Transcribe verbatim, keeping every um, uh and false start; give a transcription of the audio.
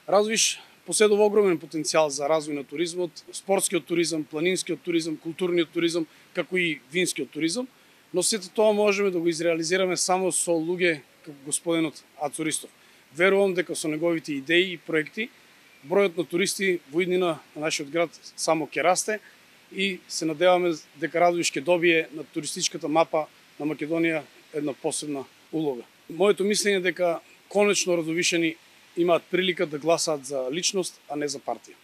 Радовиш поседува огромен потенцијал за развој на туризмот, спортскиот туризам, планинскиот туризам, културниот туризам, како и винскиот туризам, но сето тоа можеме да го изреализираме само со луѓе како господинот Ацо Ристов. Верувам дека со неговите идеи и проекти бројот на туристи во иднина на нашиот град само ќе расте и се надеваме дека Радовиш ќе добие на туристичката мапа на Македонија една посебна улога. Моето мислење е дека конечно радовишани имаат прилика да гласаат за личност, а не за партија.